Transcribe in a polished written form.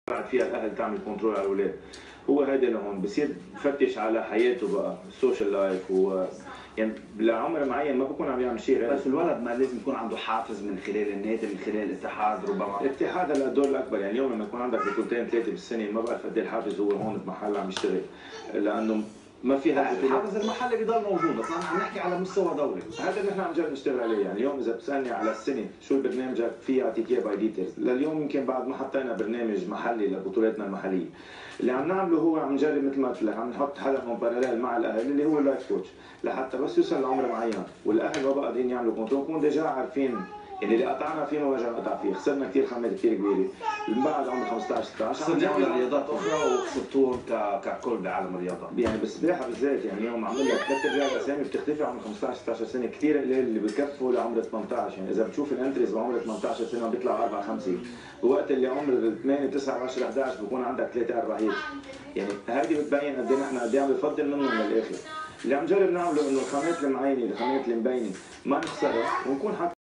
فيها الاهل تعمل كنترول على الاولاد. هو هذا لهون بصير بفتش على حياته بقى السوشيال لايف يعني لعمر معين ما بكون عم يعمل شيء. بس الولد ما لازم يكون عنده حافز من خلال النادي، من خلال الاتحاد ربما. الاتحاد هلا الدور الاكبر، يعني اليوم لما يكون عندك بطولتين ثلاثه بالسنه ما بعرف قد ايه الحافز هو هون بمحل عم يشتغل، لانه ما في الحافز المحلي بضل موجود، بس عم نحكي على مستوى دولي. هذا اللي نحن عم نجرب نشتغل عليه. يعني اليوم اذا بتسالني على السنه شو برنامجك في اعطيك اياه باي ديتيلز، لليوم يمكن بعد ما حطينا برنامج محلي لبطولاتنا المحليه. اللي عم نعمله هو عم نجرب مثل ما قلت لك، عم نحط حدا من باراليل مع الاهل اللي هو اللايف كوتش، لحتى بس يوصل لعمر معين والاهل ما بقى قادرين يعملوا كنترول نكون ديجا عارفين يعني اللي قطعنا فيه ما رجعنا نقطع فيه. خسرنا كثير خامات كثير كبيره من بعد عمر 15 16 صرنا نعمل رياضات اخرى وخسرتوهم ككل بعالم الرياضه. يعني بالسباحه بالذات، يعني اليوم عم لك ثلاث ارباع الاسامي بتختفي عمر 15 16 سنه، كثير قليل اللي بكفوا لعمر 18. يعني اذا بتشوف الانتريز بعمر 18 سنه بيطلعوا 4 5، بوقت اللي عمر 8 9 10 11 بكون عندك 3 4 هيك. يعني هذه بتبين قد ايه نحن قد ايه عم بنفضل منهم للاخر. اللي عم نجرب نعمله انه الخامات المعينه الخامات اللي مبينه ما نخسرها ونكون حتى